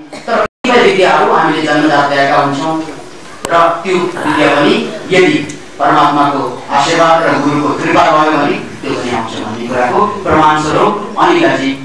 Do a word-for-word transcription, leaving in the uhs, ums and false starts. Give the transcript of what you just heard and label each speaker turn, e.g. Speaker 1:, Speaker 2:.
Speaker 1: तर कतिपय विद्याहरू हामीले जन्मजात ल्याएका हुन्छौँ र त्यो विद्या पनि यदि परमात्माको आशीर्वाद र गुरुको कृपा भयो भने त्यो पनि आउँछ भन्ने कुराको प्रमाणस्वरूप अनिलाजी